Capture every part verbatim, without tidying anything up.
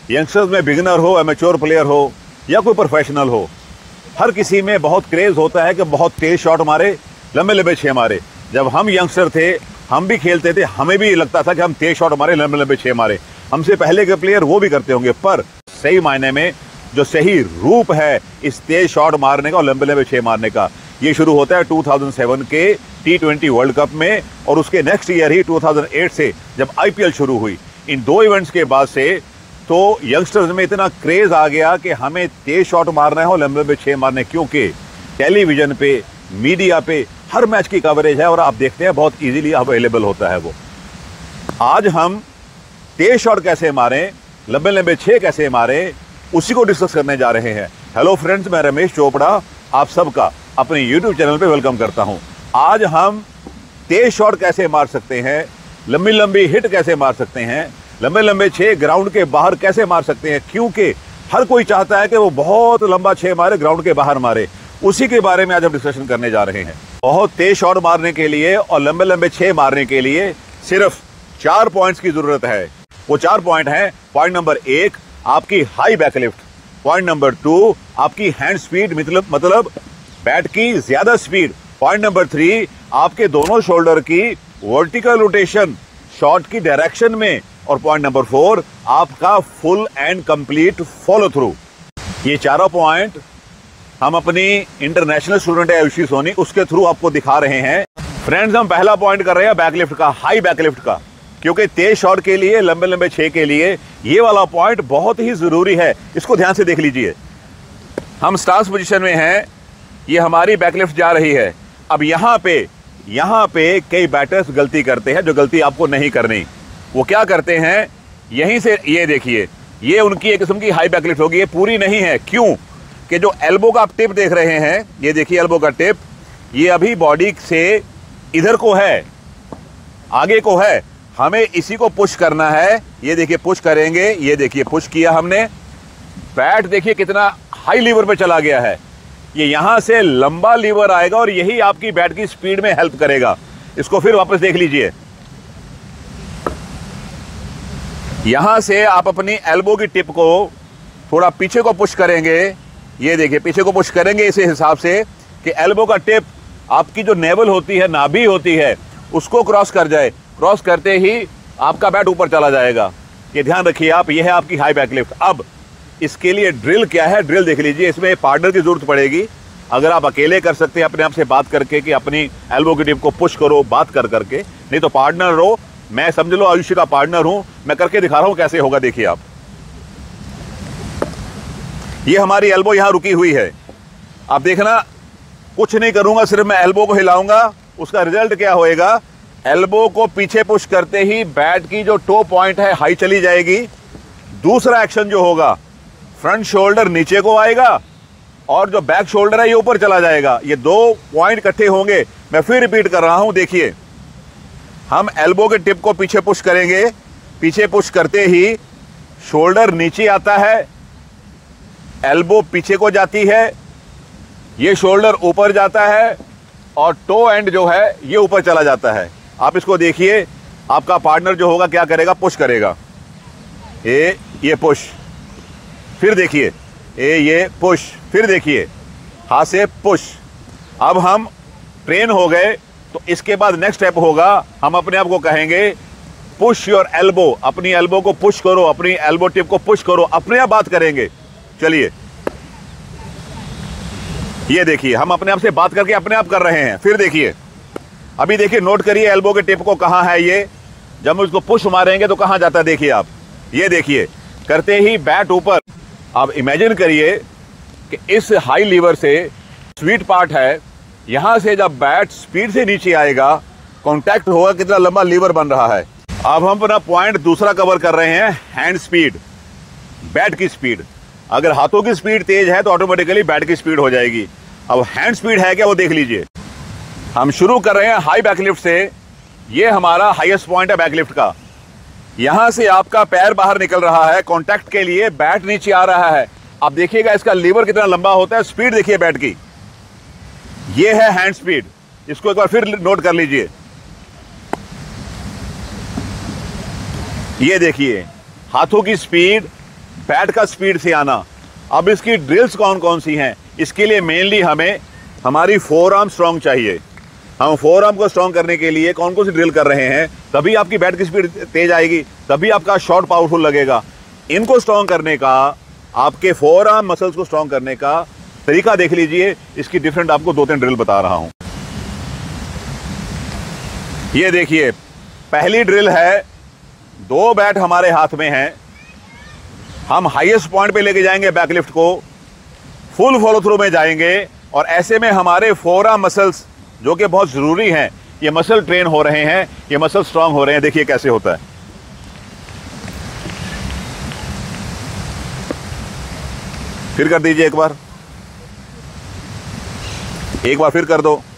Youngsters में beginner हो, amateur player हो या कोई प्रोफेशनल हो, हर किसी में बहुत क्रेज होता है कि बहुत तेज शॉट मारे, लंबे लंबे छः मारे। जब हम यंगस्टर थे, हम भी खेलते थे, हमें भी लगता था कि हम तेज शॉट मारे, लंबे लंबे छः मारे। हमसे पहले के प्लेयर वो भी करते होंगे, पर सही मायने में जो सही रूप है इस तेज शॉट मारने का और लंबे लंबे छः मारने का, ये शुरू होता है दो हज़ार सात के टी ट्वेंटी वर्ल्ड कप में, और उसके नेक्स्ट ईयर ही दो हज़ार आठ से जब आईपीएल शुरू हुई। इन दो इवेंट्स के बाद से तो यंगस्टर्स में इतना क्रेज आ गया कि हमें तेज शॉट मारना है और लंबे लंबे छः मारने, क्योंकि टेलीविजन पे, मीडिया पे हर मैच की कवरेज है और आप देखते हैं बहुत इजीली अवेलेबल होता है वो। आज हम तेज शॉट कैसे मारें, लंबे लंबे छः कैसे मारें, उसी को डिस्कस करने जा रहे हैं। हेलो फ्रेंड्स, मैं रमेश चोपड़ा आप सबका अपने यूट्यूब चैनल पे वेलकम करता हूं। आज हम तेज शॉट कैसे मार सकते हैं, लंबी लंबी हिट कैसे मार सकते हैं, लंबे लंबे छः ग्राउंड के बाहर कैसे मार सकते हैं, क्योंकि हर कोई चाहता है कि वो बहुत लंबा छः मारे, ग्राउंड के बाहर मारे। उसी के बारे में आज हम डिस्कशन करने जा रहे हैं। बहुत तेज शॉट मारने के लिए और लंबे लंबे छः मारने के लिए सिर्फ चार पॉइंट्स की जरूरत है। वो चार पॉइंट हैं। पॉइंट नंबर एक, आपकी high backlift. Point number two, आपकी हैंड स्पीड, मतलब मतलब बैट की ज्यादा स्पीड। पॉइंट नंबर थ्री, आपके दोनों शोल्डर की वर्टिकल रोटेशन शॉट की डायरेक्शन में। और पॉइंट नंबर फोर, आपका full and complete follow through. ये चारों पॉइंट हम अपनी इंटरनेशनल स्टूडेंट है आयुषी सोनी, उसके थ्रू आपको दिखा रहे हैं। फ्रेंड्स, हम पहला पॉइंट कर रहे हैं बैकलिफ्ट का, हाई बैकलिफ्ट का, क्योंकि तेज शॉट के लिए, लंबे लंबे छः के लिए ये वाला पॉइंट बहुत ही जरूरी है। इसको ध्यान से देख लीजिए। हम स्टांस पोजीशन में हैं, ये हमारी बैकलिफ्ट जा रही है। अब यहाँ पे यहाँ पे कई बैटर्स गलती करते हैं, जो गलती आपको नहीं करनी। वो क्या करते हैं, यहीं से ये देखिए, ये उनकी एक किस्म की हाई बैकलिफ्ट होगी। ये पूरी नहीं है, क्यों कि जो एल्बो का आप टिप देख रहे हैं, ये देखिए एल्बो का टिप, ये अभी बॉडी से इधर को है, आगे को है। हमें इसी को पुश करना है। ये देखिए पुश करेंगे, ये देखिए पुश किया हमने। बैट देखिए कितना हाई लीवर पे चला गया है। ये यहां से लंबा लीवर आएगा और यही आपकी बैट की स्पीड में हेल्प करेगा। इसको फिर वापस देख लीजिए। यहां से आप अपनी एल्बो की टिप को थोड़ा पीछे को पुश करेंगे। ये देखिए पीछे को पुश करेंगे इस हिसाब से कि एल्बो का टिप आपकी जो नेवल होती है, नाभि होती है, उसको क्रॉस कर जाए। क्रॉस करते ही आपका बैट ऊपर चला जाएगा। ये ध्यान रखिए आप, ये है आपकी हाई बैकलिफ्ट। अब इसके लिए ड्रिल क्या है, ड्रिल देख लीजिए। इसमें पार्टनर की जरूरत पड़ेगी। अगर आप अकेले कर सकते हैं अपने आप से बात करके कि अपनी एल्बो की टिप को पुश करो बात कर करके, नहीं तो पार्टनर हो। मैं समझ लो आयुष्य का पार्टनर हूं, मैं करके दिखा रहा हूं कैसे होगा। देखिए आप, ये हमारी एल्बो यहां रुकी हुई है। आप देखना, कुछ नहीं करूंगा, सिर्फ मैं एल्बो को हिलाऊंगा। उसका रिजल्ट क्या होएगा, एल्बो को पीछे पुश करते ही बैट की जो टो पॉइंट है हाई चली जाएगी। दूसरा एक्शन जो होगा, फ्रंट शोल्डर नीचे को आएगा और जो बैक शोल्डर है ये ऊपर चला जाएगा। ये दो पॉइंट इकट्ठे होंगे। मैं फिर रिपीट कर रहा हूं, देखिए हम एल्बो के टिप को पीछे पुश करेंगे। पीछे पुश करते ही शोल्डर नीचे आता है, एल्बो पीछे को जाती है, ये शोल्डर ऊपर जाता है और टो एंड जो है ये ऊपर चला जाता है। आप इसको देखिए, आपका पार्टनर जो होगा क्या करेगा, पुश करेगा। ए ये पुश, फिर देखिए ए ये पुश, फिर देखिए हाथ से पुश। अब हम ट्रेन हो गए, तो इसके बाद नेक्स्ट स्टेप होगा, हम अपने आप को कहेंगे पुश योर एल्बो। अपनी एल्बो को पुश करो, अपनी एल्बो टिप को पुश करो, अपने आप बात करेंगे। चलिए ये देखिए, हम अपने आप से बात करके अपने आप कर रहे हैं। फिर देखिए, अभी देखिए, नोट करिए एल्बो के टिप को कहां है ये। जब हम इसको पुश मारेंगे तो कहां जाता है, देखिए आप। ये देखिए, करते ही बैट ऊपर। अब इमेजिन करिए कि इस हाई लीवर से स्वीट पार्ट है, यहां से जब बैट स्पीड से नीचे आएगा, कांटेक्ट होगा, कितना लंबा लीवर बन रहा है। अब हम अपना पॉइंट दूसरा कवर कर रहे हैं, हैंड स्पीड, बैट की स्पीड। अगर हाथों की स्पीड तेज है तो ऑटोमेटिकली बैट की स्पीड हो जाएगी। अब हैंड स्पीड है क्या, वो देख लीजिए। हम शुरू कर रहे हैं हाई बैकलिफ्ट से। ये हमारा हाईएस्ट पॉइंट है बैकलिफ्ट का। यहां से आपका पैर बाहर निकल रहा है, कांटेक्ट के लिए बैट नीचे आ रहा है। आप देखिएगा इसका लीवर कितना लंबा होता है। स्पीड देखिए बैट की, ये है हैंड स्पीड। इसको एक बार फिर नोट कर लीजिए। ये देखिए हाथों की स्पीड, बैट का स्पीड से आना। अब इसकी ड्रिल्स कौन कौन सी हैं, इसके लिए मेनली हमें हमारी फोर आर्म स्ट्रॉन्ग चाहिए। हम फोर आर्म को स्ट्रॉन्ग करने के लिए कौन कौन सी ड्रिल कर रहे हैं, तभी आपकी बैट की स्पीड तेज आएगी, तभी आपका शॉट पावरफुल लगेगा। इनको स्ट्रॉन्ग करने का, आपके फोर आर्म मसल्स को स्ट्रॉन्ग करने का तरीका देख लीजिए। इसकी डिफरेंट आपको दो तीन ड्रिल बता रहा हूं। ये देखिए, पहली ड्रिल है, दो बैट हमारे हाथ में हैं, हम हाईएस्ट पॉइंट पे लेके जाएंगे बैकलिफ्ट को, फुल फॉलो थ्रू में जाएंगे और ऐसे में हमारे फोर आर्म मसल्स जो कि बहुत जरूरी हैं, ये मसल ट्रेन हो रहे हैं, ये मसल स्ट्रांग हो रहे हैं। देखिए कैसे होता है। फिर कर दीजिए एक बार, एक बार फिर कर दो।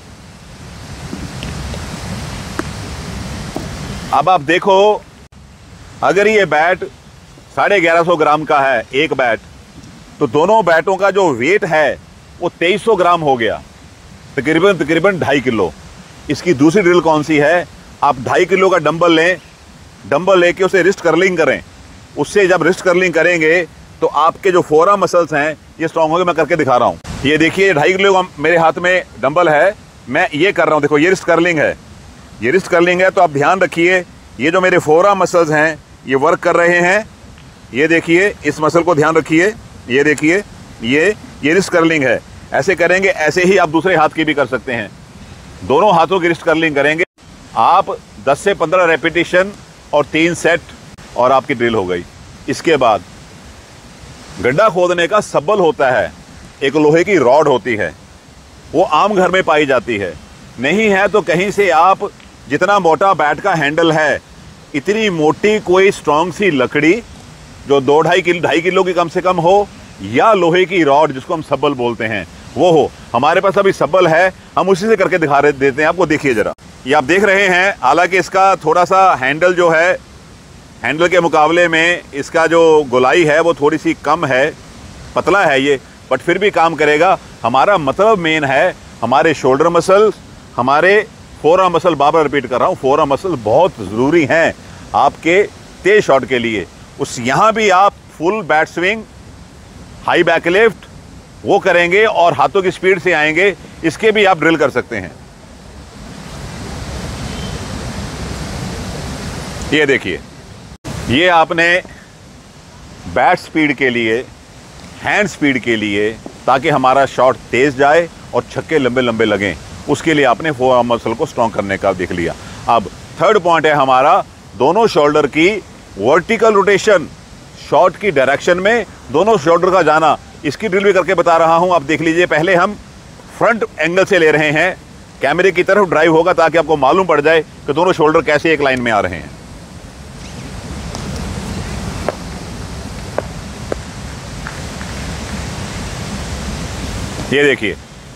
अब आप देखो, अगर ये बैट साढ़े ग्यारह सौ ग्राम का है एक बैट, तो दोनों बैटों का जो वेट है वो तेईस सौ ग्राम हो गया, तकरीबन तकरीबन ढाई किलो। इसकी दूसरी ड्रिल कौन सी है, आप ढाई किलो का डंबल लें, डंबल लेके उसे रिस्ट कर्लिंग करें। उससे जब रिस्ट कर्लिंग करेंगे तो आपके जो फोर आर्म मसल्स हैं ये स्ट्रांग होंगे। मैं करके दिखा रहा हूँ। ये देखिए, ढाई किलो का मेरे हाथ में डंबल है, मैं ये कर रहा हूँ। देखो, ये रिस्ट कर्लिंग है, ये रिस्ट कर्लिंग है। तो आप ध्यान रखिए, ये जो मेरे फोर आर्म मसल्स हैं ये वर्क कर रहे हैं। ये देखिए, इस मसल को ध्यान रखिए, ये देखिए, ये ये रिस्ट कर्लिंग है। ऐसे करेंगे, ऐसे ही आप दूसरे हाथ की भी कर सकते हैं। दोनों हाथों की रिस्ट कर्लिंग करेंगे आप, दस से पंद्रह रेपिटेशन और तीन सेट, और आपकी ड्रिल हो गई। इसके बाद गड्ढा खोदने का सब्बल होता है, एक लोहे की रॉड होती है, वो आम घर में पाई जाती है। नहीं है तो कहीं से आप, जितना मोटा बैट का हैंडल है, इतनी मोटी कोई स्ट्रॉन्ग सी लकड़ी जो दो ढाई किलो ढाई किलो की कम से कम हो, या लोहे की रॉड जिसको हम सब्बल बोलते हैं वो हो। हमारे पास अभी सब्बल है, हम उसी से करके दिखा रहे देते हैं आपको। देखिए जरा, ये आप देख रहे हैं, हालांकि इसका थोड़ा सा हैंडल जो है, हैंडल के मुकाबले में इसका जो गोलाई है वो थोड़ी सी कम है, पतला है ये, बट फिर भी काम करेगा। हमारा मतलब मेन है हमारे शोल्डर मसल, हमारे फोर आर्म मसल। बार बार रिपीट कर रहा हूँ, फोर आर्म मसल बहुत ज़रूरी हैं आपके तेज शॉट के लिए। उस यहाँ भी आप full bat swing, high backlift वो करेंगे और हाथों की स्पीड से आएंगे। इसके भी आप ड्रिल कर सकते हैं। ये देखिए, ये आपने बैट स्पीड के लिए, हैंड स्पीड के लिए, ताकि हमारा शॉट तेज जाए और छक्के लंबे लंबे लगें, उसके लिए आपने फोर आर्म मसल को स्ट्रॉन्ग करने का देख लिया। अब थर्ड पॉइंट है हमारा, दोनों शोल्डर की वर्टिकल रोटेशन, शॉट की डायरेक्शन में दोनों शोल्डर का जाना। इसकी ड्रिल भी करके बता रहा हूं, आप देख लीजिए। पहले हम फ्रंट एंगल से ले रहे हैं, कैमरे की तरफ ड्राइव होगा ताकि आपको मालूम पड़ जाए कि दोनों शोल्डर कैसे एक लाइन में आ रहे हैं। ये देखिए,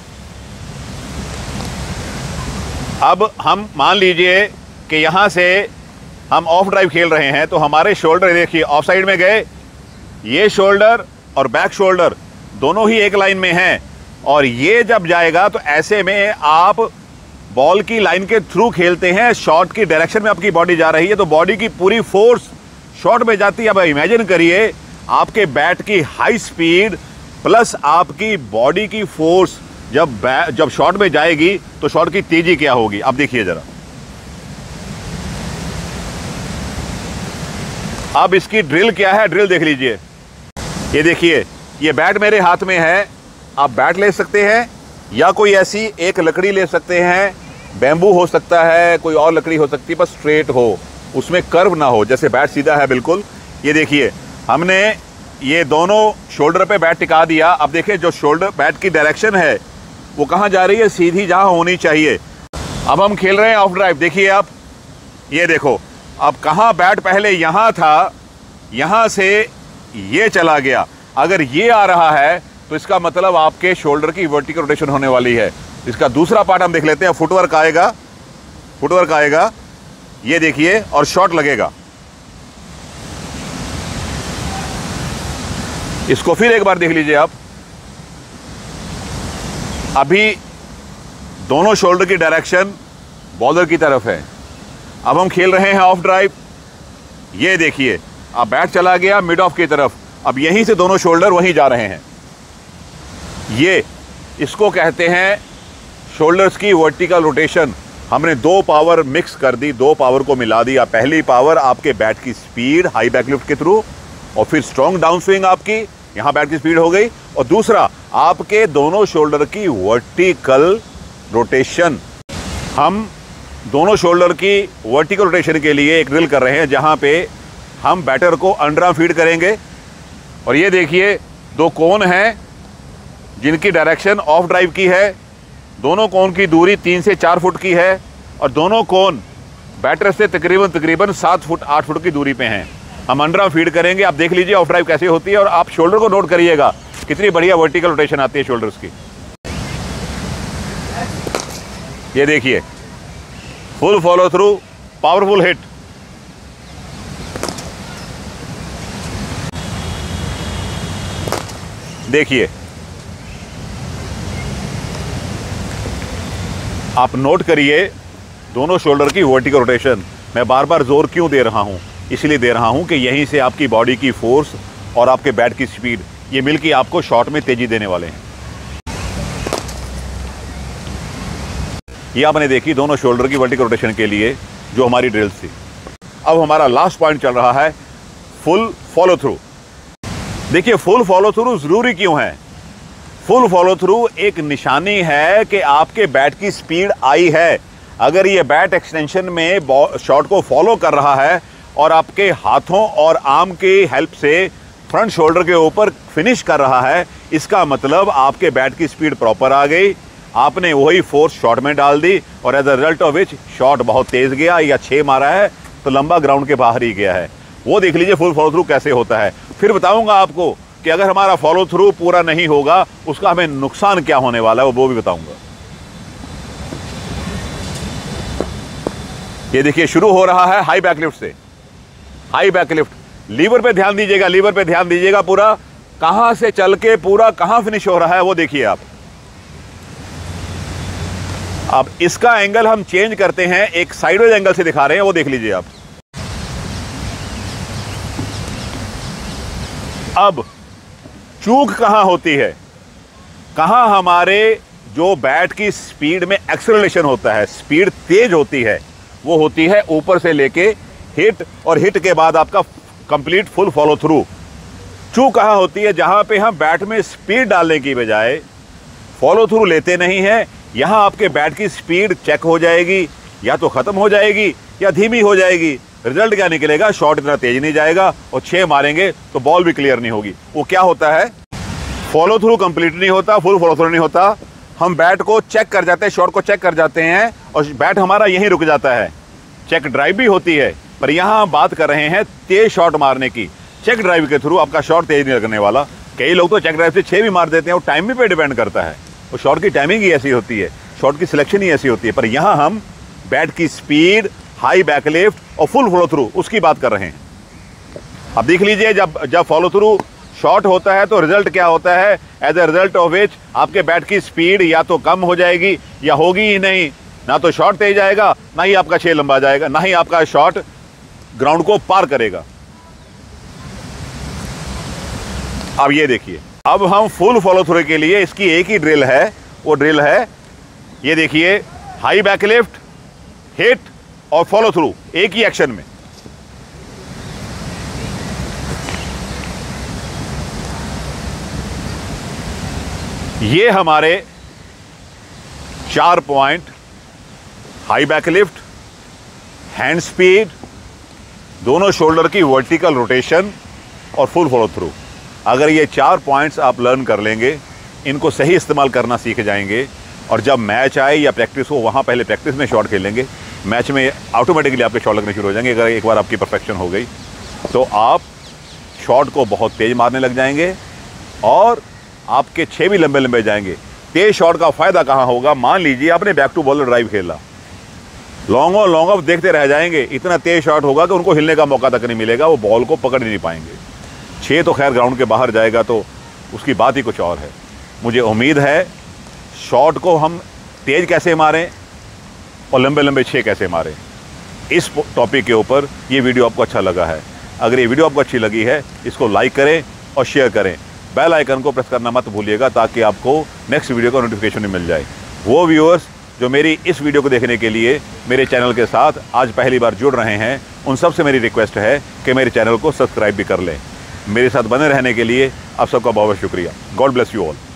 अब हम मान लीजिए कि यहां से हम ऑफ ड्राइव खेल रहे हैं, तो हमारे शोल्डर देखिए ऑफ साइड में गए, ये शोल्डर और बैक शोल्डर दोनों ही एक लाइन में हैं, और ये जब जाएगा तो ऐसे में आप बॉल की लाइन के थ्रू खेलते हैं, शॉट की डायरेक्शन में आपकी बॉडी जा रही है, तो बॉडी की पूरी फोर्स शॉट में जाती है। अब इमेजिन करिए, आपके बैट की हाई स्पीड प्लस आपकी बॉडी की फोर्स जब जब शॉट में जाएगी तो शॉट की तेजी क्या होगी। अब देखिए जरा, अब इसकी ड्रिल क्या है, ड्रिल देख लीजिए। ये देखिए, ये बैट मेरे हाथ में है, आप बैट ले सकते हैं या कोई ऐसी एक लकड़ी ले सकते हैं, बैम्बू हो सकता है, कोई और लकड़ी हो सकती है, बस स्ट्रेट हो, उसमें कर्व ना हो, जैसे बैट सीधा है बिल्कुल। ये देखिए, हमने ये दोनों शोल्डर पे बैट टिका दिया। अब देखिए, जो शोल्डर बैट की डायरेक्शन है वो कहाँ जा रही है, सीधी जहाँ होनी चाहिए। अब हम खेल रहे हैं ऑफ ड्राइव, देखिए आप, ये देखो, अब कहाँ बैट पहले यहाँ था, यहाँ से ये चला गया। अगर ये आ रहा है तो इसका मतलब आपके शोल्डर की वर्टिकल रोटेशन होने वाली है। इसका दूसरा पार्ट हम देख लेते हैं, फुटवर्क आएगा, फुटवर्क आएगा, ये देखिए, और शॉट लगेगा। इसको फिर एक बार देख लीजिए आप। अभी दोनों शोल्डर की डायरेक्शन बॉलर की तरफ है। अब हम खेल रहे हैं ऑफ ड्राइव, ये देखिए, अब बैट चला गया मिड ऑफ की तरफ, अब यहीं से दोनों शोल्डर वहीं जा रहे हैं। ये इसको कहते हैं शोल्डर्स की वर्टिकल रोटेशन। हमने दो पावर मिक्स कर दी, दो पावर को मिला दिया। पहली पावर आपके बैट की स्पीड हाई बैकलिफ्ट के थ्रू, और फिर स्ट्रॉन्ग डाउन स्विंग आपकी, यहां बैट की स्पीड हो गई। और दूसरा आपके दोनों शोल्डर की वर्टिकल रोटेशन। हम दोनों शोल्डर की वर्टिकल रोटेशन के लिए एक ड्रिल कर रहे हैं, जहां पे हम बैटर को अंडरआर्म फीड करेंगे। और ये देखिए दो कोन हैं जिनकी डायरेक्शन ऑफ ड्राइव की है। दोनों कोन की दूरी तीन से चार फुट की है, और दोनों कोन बैटर से तकरीबन तकरीबन सात फुट आठ फुट की दूरी पे हैं। हम अंडरआर्म फीड करेंगे। आप देख लीजिए ऑफ ड्राइव कैसे होती है, और आप शोल्डर को नोट करिएगा कितनी बढ़िया वर्टिकल रोटेशन आती है शोल्डर्स की। ये देखिए full follow through, powerful hit. देखिए आप नोट करिए दोनों शोल्डर की वर्टिकल रोटेशन। मैं बार बार जोर क्यों दे रहा हूं? इसलिए दे रहा हूं कि यहीं से आपकी बॉडी की फोर्स और आपके बैट की स्पीड, ये मिलकर आपको शॉट में तेजी देने वाले हैं। ये आपने देखी दोनों शोल्डर की वर्टिकल रोटेशन के लिए जो हमारी ड्रिल्स थी। अब हमारा लास्ट पॉइंट चल रहा है फुल फॉलो थ्रू। देखिए फुल फॉलो थ्रू जरूरी क्यों है? फुल फॉलो थ्रू एक निशानी है कि आपके बैट की स्पीड आई है। अगर ये बैट एक्सटेंशन में शॉट को फॉलो कर रहा है और आपके हाथों और आर्म की हेल्प से फ्रंट शोल्डर के ऊपर फिनिश कर रहा है, इसका मतलब आपके बैट की स्पीड प्रॉपर आ गई। आपने वही फोर्स शॉट में डाल दी, और as a result of which shot बहुत तेज गया, या छः मारा है तो लंबा ग्राउंड के बाहर ही गया है। वो देख लीजिए फुल फॉलो थ्रू कैसे होता है। फिर बताऊंगा आपको कि अगर हमारा फॉलो थ्रू पूरा नहीं होगा उसका हमें नुकसान क्या होने वाला है, वो भी बताऊंगा। ये देखिए शुरू हो रहा है हाई बैकलिफ्ट से। हाई बैकलिफ्ट, लीवर पे ध्यान दीजिएगा, लीवर पे ध्यान दीजिएगा। पूरा कहां से चल के पूरा कहां फिनिश हो रहा है वो देखिए आप। अब इसका एंगल हम चेंज करते हैं, एक साइडवेज एंगल से दिखा रहे हैं, वो देख लीजिए आप। अब चूक कहां होती है? कहां हमारे जो बैट की स्पीड में एक्सेलरेशन होता है, स्पीड तेज होती है, वो होती है ऊपर से लेके हिट, और हिट के बाद आपका कंप्लीट फुल फॉलो थ्रू। चूक कहां होती है? जहां पे हम बैट में स्पीड डालने की बजाय फॉलो थ्रू लेते नहीं है। यहां आपके बैट की स्पीड चेक हो जाएगी, या तो खत्म हो जाएगी या धीमी हो जाएगी। रिजल्ट क्या निकलेगा? शॉट इतना तेज नहीं जाएगा, और छह मारेंगे तो बॉल भी क्लियर नहीं होगी। वो क्या होता है? फॉलो थ्रू कंप्लीट नहीं होता, फुल फॉलो थ्रू नहीं होता। हम बैट को चेक कर जाते हैं, शॉट को चेक कर जाते हैं, और बैट हमारा यहीं रुक जाता है। चेक ड्राइव भी होती है, पर यहां हम बात कर रहे हैं तेज शॉट मारने की। चेक ड्राइव के थ्रू आपका शॉट तेज नहीं लगने वाला। कई लोग तो चेक ड्राइव से छह भी मार देते हैं, वो टाइमिंग पे डिपेंड करता है। वो शॉट की टाइमिंग ही ऐसी होती है, शॉट की सिलेक्शन ही ऐसी होती है। पर यहां हम बैट की स्पीड, हाई बैकलिफ्ट और फुल फॉलो थ्रू उसकी बात कर रहे हैं। अब देख लीजिए जब जब फॉलो थ्रू शॉट होता है तो रिजल्ट क्या होता है? As a result of which आपके बैट की स्पीड या तो कम हो जाएगी या होगी ही नहीं। ना तो शॉट तेज आएगा, ना ही आपका छह लंबा जाएगा, ना ही आपका शॉट ग्राउंड को पार करेगा। अब ये देखिए, अब हम फुल फॉलो थ्रू के लिए इसकी एक ही ड्रिल है, वो ड्रिल है ये देखिए, हाई बैकलिफ्ट, हिट और फॉलो थ्रू एक ही एक्शन में। ये हमारे चार point, high backlift, hand speed, दोनों शोल्डर की वर्टिकल रोटेशन और फुल फॉलो थ्रू। अगर ये चार पॉइंट्स आप लर्न कर लेंगे, इनको सही इस्तेमाल करना सीख जाएंगे, और जब मैच आए या प्रैक्टिस हो वहाँ पहले प्रैक्टिस में शॉट खेलेंगे, मैच में ऑटोमेटिकली आपके शॉट लगने शुरू हो जाएंगे। अगर एक बार आपकी परफेक्शन हो गई तो आप शॉट को बहुत तेज मारने लग जाएंगे, और आपके छः भी लंबे लंबे जाएंगे। तेज शॉट का फ़ायदा कहाँ होगा? मान लीजिए आपने बैक टू बॉलर ड्राइव खेला, लॉन्ग ऑन लॉन्ग ऑफ देखते रह जाएंगे, इतना तेज शॉट होगा कि उनको हिलने का मौका तक नहीं मिलेगा, वो बॉल को पकड़ ही नहीं पाएंगे। छः तो खैर ग्राउंड के बाहर जाएगा तो उसकी बात ही कुछ और है। मुझे उम्मीद है शॉट को हम तेज कैसे मारें और लंबे लंबे छः कैसे मारें, इस टॉपिक के ऊपर ये वीडियो आपको अच्छा लगा है। अगर ये वीडियो आपको अच्छी लगी है, इसको लाइक करें और शेयर करें। बेल आइकन को प्रेस करना मत भूलिएगा ताकि आपको नेक्स्ट वीडियो का नोटिफिकेशन मिल जाए। वो व्यूअर्स जो मेरी इस वीडियो को देखने के लिए मेरे चैनल के साथ आज पहली बार जुड़ रहे हैं, उन सब से मेरी रिक्वेस्ट है कि मेरे चैनल को सब्सक्राइब भी कर लें। मेरे साथ बने रहने के लिए आप सबका बहुत बहुत शुक्रिया। God bless you all.